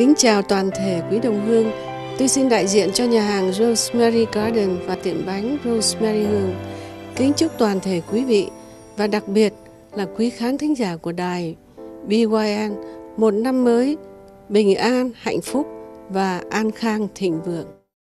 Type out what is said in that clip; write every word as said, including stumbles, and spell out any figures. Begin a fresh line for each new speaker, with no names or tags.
Kính chào toàn thể quý đồng hương. Tôi xin đại diện cho nhà hàng Rosemary Garden và tiệm bánh Rosemary Hương kính chúc toàn thể quý vị và đặc biệt là quý khán thính giả của đài bê y en một năm mới bình an, hạnh phúc và an khang thịnh vượng.